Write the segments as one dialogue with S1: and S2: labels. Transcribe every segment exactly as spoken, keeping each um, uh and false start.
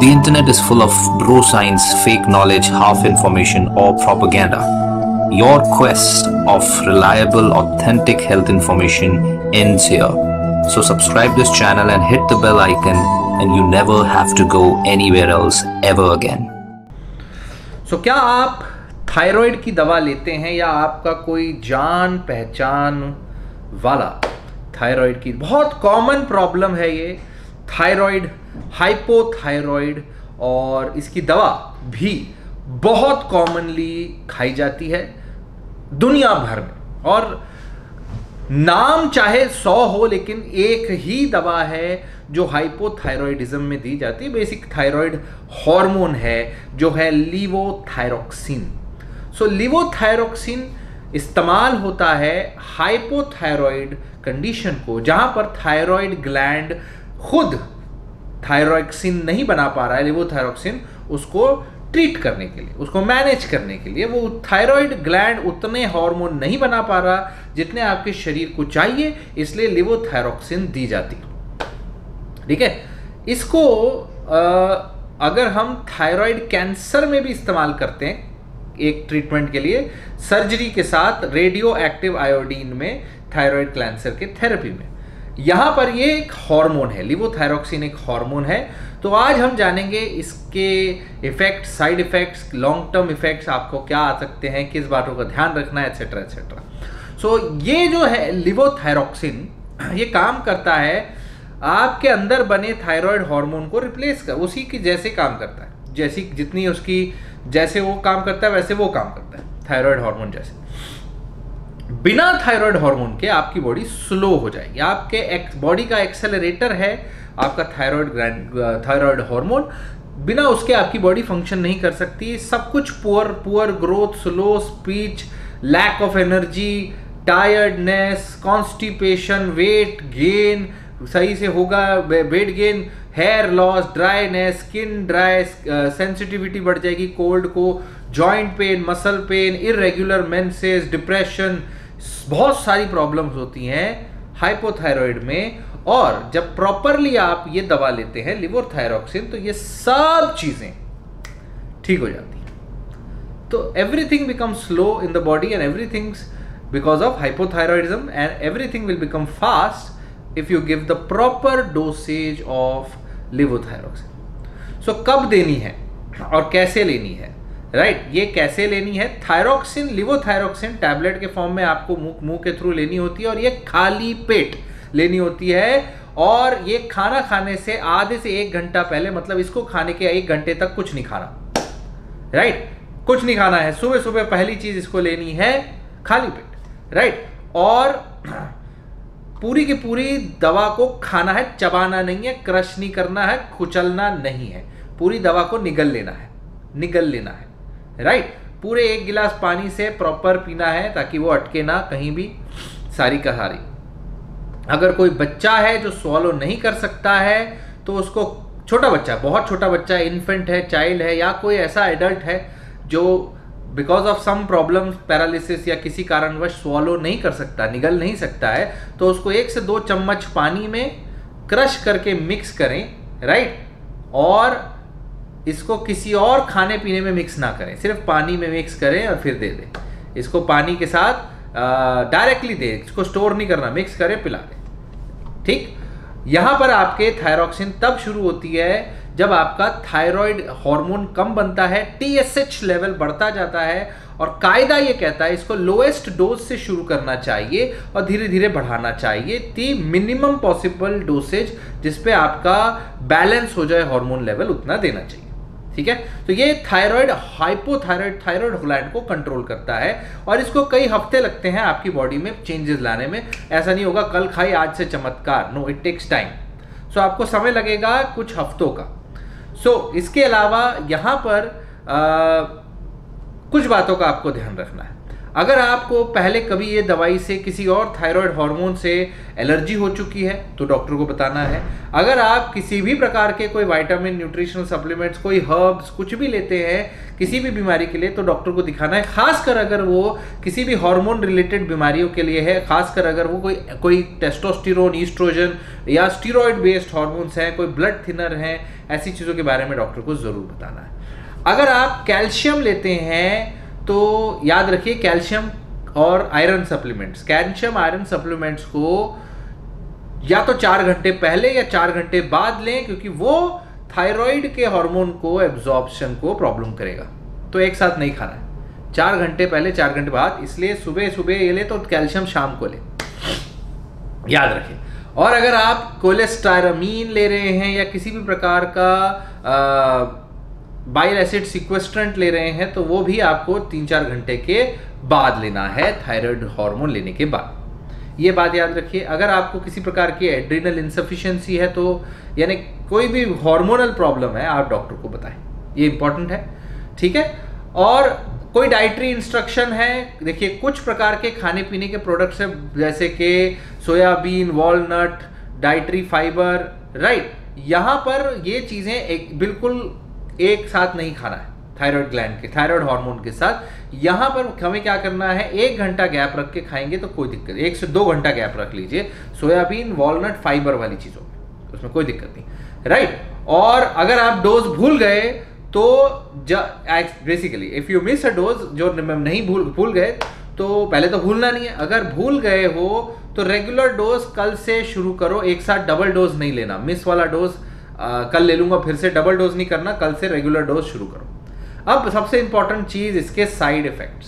S1: The internet is full of bro science, fake knowledge, half information, or propaganda. Your quest of reliable, authentic health information ends here. So subscribe this channel and hit the bell icon, and you never have to go anywhere else ever again.
S2: So क्या आप thyroid की दवा लेते हैं या आपका कोई जान पहचान वाला थायराइड की, बहुत कॉमन प्रॉब्लम है ये थायराइड, हाइपोथायराइड, और इसकी दवा भी बहुत कॉमनली खाई जाती है दुनिया भर में। और नाम चाहे सौ हो, लेकिन एक ही दवा है जो हाइपोथायरॉयडिज्म में दी जाती है। बेसिक थायराइड हार्मोन है जो है लीवोथायरोक्सिन। सो लीवोथायरोक्सिन इस्तेमाल होता है हाइपोथायरॉयड कंडीशन को, जहां पर थायराइड ग्लैंड खुद थायरोक्सिन नहीं बना पा रहा है, लीवोथायरोक्सिन, उसको ट्रीट करने के लिए, उसको मैनेज करने के लिए। वो थायराइड ग्लैंड उतने हार्मोन नहीं बना पा रहा जितने आपके शरीर को चाहिए, इसलिए लीवोथायरोक्सिन दी जाती है। ठीक है, इसको आ, अगर हम थायराइड कैंसर में भी इस्तेमाल करते हैं एक ट्रीटमेंट के लिए, सर्जरी के साथ रेडियो एक्टिव आयोडीन में थायराइड कैंसर के थेरेपी में। यहां पर ये एक हार्मोन है, लीवोथायरोक्सिन एक हार्मोन है। तो आज हम जानेंगे इसके effect, side effects, long term effects आपको क्या आ सकते हैं, किस बातों का ध्यान रखना है, एटसेट्रा एटसेट्रा। सो ये जो है लीवोथायरोक्सिन, ये काम करता है आपके अंदर बने थायराइड हार्मोन को रिप्लेस कर, उसी की जैसे काम करता है, जैसी जितनी उसकी जैसे वो काम करता है वैसे वो काम करता है, थायराइड हार्मोन जैसे। बिना थायराइड हार्मोन के आपकी बॉडी स्लो हो जाएगी। आपके बॉडी का एक्सेलरेटर है आपका थायराइड ग्लैंड, थायराइड हार्मोन। बिना उसके आपकी बॉडी फंक्शन नहीं कर सकती। सब कुछ poor poor growth, slow speech, lack of energy, tiredness, constipation, weight gain सही से होगा, weight gain, hair loss, dryness, skin dry, sensitivity बढ़ जाएगी कोल्ड को, joint pain, muscle pain, irregular menses, depression, बहुत सारी प्रॉब्लम्स होती हैं हाइपोथायराइड में। और जब प्रॉपरली आप ये दवा लेते हैं लीवोथायरोक्सिन, तो ये सब चीजें ठीक हो जाती हैं। तो everything become slow in the body and everything because of hypothyroidism, and everything will become fast if you give the proper dosage of levothyroxine. So कब देनी है और कैसे लेनी है, राइट right, ये कैसे लेनी है? थायरोक्सिन, लीवोथायरोक्सिन टैबलेट के फॉर्म में आपको मुंह मुंह के थ्रू लेनी होती है, और ये खाली पेट लेनी होती है। और ये खाना खाने से आधे से एक घंटा पहले, मतलब इसको खाने के एक घंटे तक कुछ नहीं खाना, राइट right? कुछ नहीं खाना है। सुबह सुबह पहली चीज इसको लेनी है खाली पेट, राइट right? और पूरी की पूरी दवा को खाना है, चबाना नहीं है, क्रश नहीं करना है, कुचलना नहीं है, पूरी दवा को निगल लेना है, निगल लेना है, राइट right? पूरे एक गिलास पानी से प्रॉपर पीना है ताकि वो अटके ना कहीं भी, सारी का सारी। अगर कोई बच्चा है जो स्वॉलो नहीं कर सकता है, तो उसको, छोटा बच्चा, बहुत छोटा बच्चा, इन्फेंट है, चाइल्ड है, या कोई ऐसा एडल्ट है जो because of some problem, paralysis या किसी कारणवश स्वॉलो नहीं कर सकता, निगल नहीं सकता है, तो उसको एक से दो चम्मच पानी में क्रश करके मिक्स करें, राइट। और इसको किसी और खाने पीने में मिक्स ना करें, सिर्फ पानी में मिक्स करें और फिर दे दें। इसको पानी के साथ डायरेक्टली दे, इसको स्टोर नहीं करना, मिक्स करें, पिला दें, ठीक। यहां पर आपके थायरोक्सिन तब शुरू होती है जब आपका थायराइड हार्मोन कम बनता है, टीएसएच लेवल बढ़ता जाता है, और कायदा ये कहता है इसको लोएस्ट डोज से शुरू करना चाहिए और धीरे धीरे बढ़ाना चाहिए, दी मिनिमम पॉसिबल डोसेज जिसपे आपका बैलेंस हो जाए हार्मोन लेवल, उतना देना चाहिए, ठीक है। तो ये थायराइड, हाइपोथायराइड, थायराइड ग्लैंड को कंट्रोल करता है, और इसको कई हफ्ते लगते हैं आपकी बॉडी में चेंजेस लाने में। ऐसा नहीं होगा कल खाई आज से चमत्कार, no, it takes time. So आपको समय लगेगा कुछ हफ्तों का। सो so, इसके अलावा यहां पर आ, कुछ बातों का आपको ध्यान रखना है। अगर आपको पहले कभी ये दवाई से किसी और थायराइड हार्मोन से एलर्जी हो चुकी है तो डॉक्टर को बताना है। अगर आप किसी भी प्रकार के कोई विटामिन, न्यूट्रिशनल सप्लीमेंट्स, कोई हर्ब्स कुछ भी लेते हैं किसी भी बीमारी के लिए तो डॉक्टर को दिखाना है, खासकर अगर वो किसी भी हार्मोन रिलेटेड बीमारियों के लिए है, खासकर अगर वो कोई कोई टेस्टोस्टेरोन, ईस्ट्रोजन या स्टीरॉयड बेस्ड हार्मोन्स हैं, कोई ब्लड थिनर हैं, ऐसी चीज़ों के बारे में डॉक्टर को ज़रूर बताना है। अगर आप कैल्शियम लेते हैं तो याद रखिए कैल्शियम और iron supplements, calcium iron supplements को या तो चार घंटे पहले या चार घंटे बाद लें, क्योंकि वो थायराइड के हार्मोन को एब्जॉर्प्शन को प्रॉब्लम करेगा। तो एक साथ नहीं खाना है, चार घंटे पहले चार घंटे बाद, इसलिए सुबह सुबह ये ले तो कैल्शियम शाम को ले, याद रखें। और अगर आप कोलेस्टेरामीन ले रहे हैं या किसी भी प्रकार का आ, बाइल एसिड सिक्वेस्ट्रेंट ले रहे हैं तो वो भी आपको तीन चार घंटे के बाद लेना है थायराइड हार्मोन लेने के बाद। ये बात याद रखिए। अगर आपको किसी प्रकार की एड्रिनल इंसफिशिएंसी है तो यानी कोई भी हार्मोनल प्रॉब्लम है आप डॉक्टर को बताएं, ये इंपॉर्टेंट है, ठीक है। और कोई डाइटरी इंस्ट्रक्शन है, देखिए कुछ प्रकार के खाने पीने के प्रोडक्ट्स हैं जैसे कि soybean, walnut, dietary fibre, right. यहाँ पर ये चीज़ें एक बिल्कुल एक साथ नहीं खाना है थायराइड ग्लैंड के, थायराइड हार्मोन के साथ। यहाँ पर हमें क्या करना है, एक घंटा गैप रख के खाएंगे तो कोई दिक्कत, एक से दो घंटा गैप रख लीजिए सोयाबीन, वॉलनट, फाइबर वाली चीज़ों में, उसमें कोई दिक्कत नहीं, राइट। और अगर आप डोज भूल गए तो basically if you miss a dose, जो नहीं भूल भूल गए तो पहले तो भूलना नहीं है, अगर भूल गए हो तो रेगुलर डोज कल से शुरू करो, एक साथ डबल डोज नहीं लेना। मिस वाला डोज आ, कल ले लूंगा फिर से, डबल डोज नहीं करना, कल से रेगुलर डोज शुरू करो। अब सबसे इंपॉर्टेंट चीज इसके साइड इफेक्ट्स।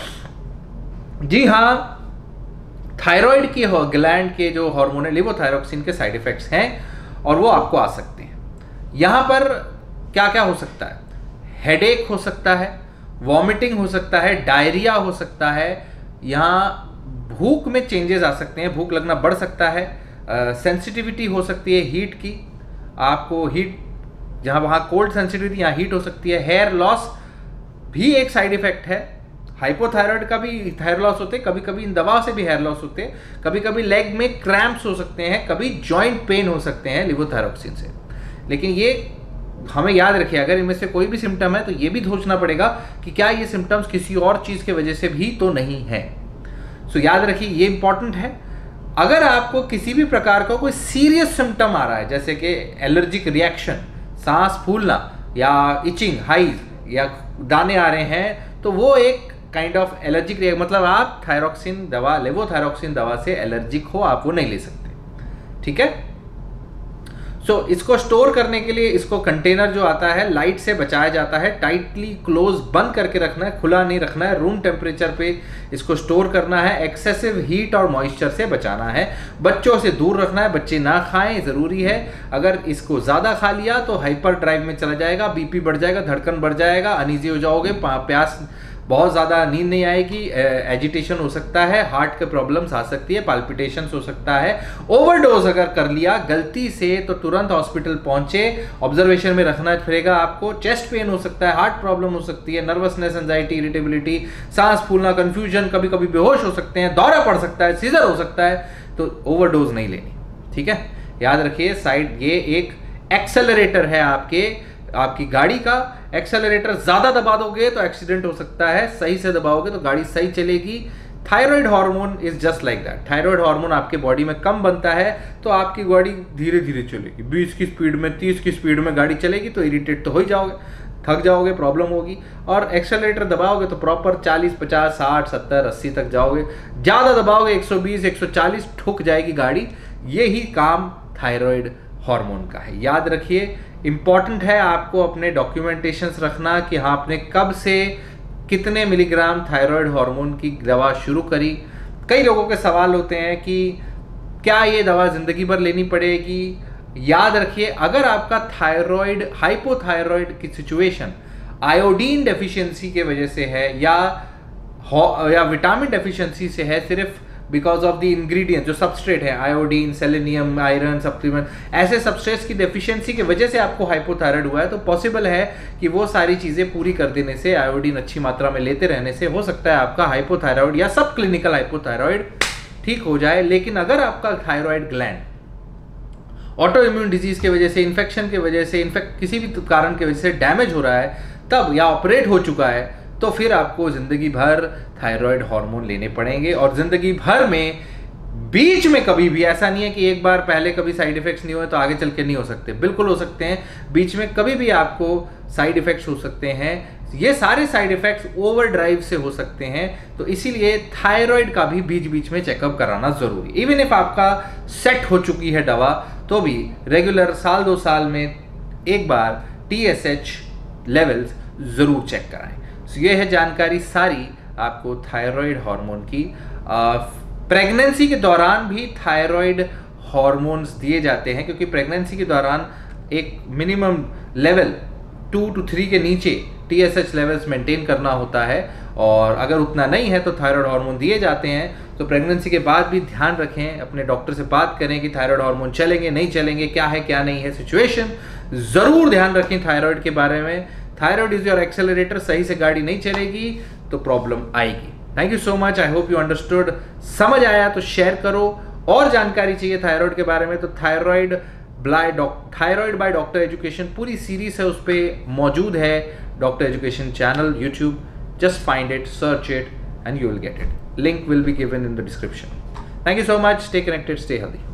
S2: जी हाँ, थायराइड की ग्लैंड के जो हार्मोन है लेवोथायरोक्सिन के साइड इफेक्ट्स हैं और वो आपको आ सकते हैं। यहां पर क्या क्या हो सकता है, हेडेक हो सकता है, वॉमिटिंग हो सकता है, डायरिया हो सकता है, यहाँ भूख में चेंजेस आ सकते हैं, भूख लगना बढ़ सकता है, सेंसिटिविटी हो सकती है हीट की, आपको हीट जहाँ वहाँ कोल्ड सेंसिटिविटी, यहाँ हीट हो सकती है। हेयर लॉस भी एक साइड इफेक्ट है, हाइपोथायराइड का भी हेयर लॉस होते हैं, कभी कभी इन दवाओं से भी हेयर लॉस होते हैं, कभी कभी लेग में क्रैम्प्स हो सकते हैं, कभी जॉइंट पेन हो सकते हैं लेवोथायरोक्सिन से। लेकिन ये हमें याद रखिए, अगर इनमें से कोई भी सिम्टम है तो ये भी सोचना पड़ेगा कि क्या ये सिम्टम्स किसी और चीज़ की वजह से भी तो नहीं है। सो याद रखिए ये इंपॉर्टेंट है। अगर आपको किसी भी प्रकार का कोई सीरियस सिम्टम आ रहा है जैसे कि एलर्जिक रिएक्शन, सांस फूलना या इचिंग, हाइज या दाने आ रहे हैं, तो वो एक काइंड ऑफ एलर्जिक रिएक्शन, मतलब आप थायरोक्सिन दवा, लेवोथायरोक्सिन दवा से एलर्जिक हो, आप वो नहीं ले सकते, ठीक है। सो so, इसको स्टोर करने के लिए इसको कंटेनर जो आता है लाइट से बचाया जाता है, टाइटली क्लोज बंद करके रखना है, खुला नहीं रखना है, रूम टेम्परेचर पे इसको स्टोर करना है, एक्सेसिव हीट और मॉइस्चर से बचाना है, बच्चों से दूर रखना है, बच्चे ना खाएं, ज़रूरी है। अगर इसको ज़्यादा खा लिया तो हाइपर ड्राइव में चला जाएगा, बीपी बढ़ जाएगा, धड़कन बढ़ जाएगा, अनईजी हो जाओगे, प्यास, बहुत ज़्यादा नींद नहीं आएगी, एजिटेशन हो सकता है, हार्ट के प्रॉब्लम्स आ सकती है, पाल्पिटेशंस हो सकता है। ओवरडोज अगर कर लिया गलती से तो तुरंत हॉस्पिटल पहुंचे, ऑब्जर्वेशन में रखना पड़ेगा आपको। चेस्ट पेन हो सकता है, हार्ट प्रॉब्लम हो सकती है, नर्वसनेस, एंजाइटी, इरिटेबिलिटी, सांस फूलना, कंफ्यूजन, कभी कभी बेहोश हो सकते हैं, दौरा पड़ सकता है, सीजर हो सकता है, तो ओवरडोज नहीं लेनी, ठीक है। याद रखिए साइड, ये एक एक्सेलरेटर है आपके आपकी गाड़ी का। एक्सेलरेटर ज्यादा दबा दोगे तो एक्सीडेंट हो सकता है, सही से दबाओगे तो गाड़ी सही चलेगी। Thyroid hormone is just like that. Thyroid hormone आपके बॉडी में कम बनता है तो आपकी गाड़ी धीरे धीरे चलेगी, बीस की स्पीड में, तीस की स्पीड में गाड़ी चलेगी तो इरिटेट तो हो ही जाओगे, थक जाओगे, प्रॉब्लम होगी। और एक्सेलरेटर दबाओगे तो प्रॉपर चालीस, पचास, साठ, सत्तर, अस्सी तक जाओगे। ज़्यादा दबाओगे एक सौ बीस, एक सौ चालीस, ठुक जाएगी गाड़ी। यही काम थायराइड हार्मोन का है। याद रखिए, इंपॉर्टेंट है आपको अपने डॉक्यूमेंटेशंस रखना कि हाँ आपने कब से कितने मिलीग्राम थायराइड हार्मोन की दवा शुरू करी। कई लोगों के सवाल होते हैं कि क्या ये दवा ज़िंदगी भर लेनी पड़ेगी। याद रखिए, अगर आपका थायराइड, हाइपोथायराइड की सिचुएशन आयोडीन डेफिशिएंसी के वजह से है या या विटामिन डेफिशिएंसी से है, सिर्फ बिकॉज ऑफ द इंग्रेडिएंट जो सबस्ट्रेट है, आयोडीन, सेलेनियम, आयरन सप्लीमेंट, ऐसे सबस्ट्रेट्स की डेफिशिएंसी की वजह से आपको हाइपोथायराइड हुआ है, तो पॉसिबल है कि वो सारी चीज़ें पूरी कर देने से, आयोडीन अच्छी मात्रा में लेते रहने से हो सकता है आपका हाइपोथायराइड या सब क्लिनिकल हाइपोथायराइड ठीक हो जाए। लेकिन अगर आपका thyroid gland auto immune disease की वजह से, इन्फेक्शन की वजह से, इन्फेक्ट किसी भी कारण की वजह से डैमेज हो रहा है तब, या ऑपरेट हो चुका है, तो फिर आपको ज़िंदगी भर थायराइड हार्मोन लेने पड़ेंगे। और ज़िंदगी भर में बीच में कभी भी ऐसा नहीं है कि एक बार पहले कभी साइड इफेक्ट्स नहीं हुए तो आगे चल के नहीं हो सकते, बिल्कुल हो सकते हैं। बीच में कभी भी आपको साइड इफेक्ट्स हो सकते हैं। ये सारे साइड इफेक्ट्स ओवर ड्राइव से हो सकते हैं, तो इसीलिए थायराइड का भी बीच बीच में चेकअप कराना जरूरी। इवन इफ आपका सेट हो चुकी है दवा, तो भी रेगुलर साल दो साल में एक बार टी एस एच लेवल्स जरूर चेक कराएं। so, ये है जानकारी सारी आपको थायराइड हार्मोन की। प्रेगनेंसी के दौरान भी थायराइड हार्मोन्स दिए जाते हैं, क्योंकि प्रेगनेंसी के दौरान एक minimum level two to three के नीचे T S H levels maintain करना होता है, और अगर उतना नहीं है तो थायराइड हार्मोन दिए जाते हैं। तो प्रेगनेंसी के बाद भी ध्यान रखें, अपने डॉक्टर से बात करें कि थायराइड हार्मोन चलेंगे नहीं चलेंगे, क्या है क्या नहीं है सिचुएशन, ज़रूर ध्यान रखें थायराइड के बारे में। थायराइड इज योर एक्सेलरेटर, सही से गाड़ी नहीं चलेगी तो प्रॉब्लम आएगी। Thank you so much, I hope you understood. समझ आया तो शेयर करो, और जानकारी चाहिए थायराइड के बारे में तो thyroid by thyroid by doctor education पूरी सीरीज है, उस पर मौजूद है doctor education channel YouTube. Just find it, search it and you will get it. Link will be given in the description. Thank you so much, stay connected, stay healthy.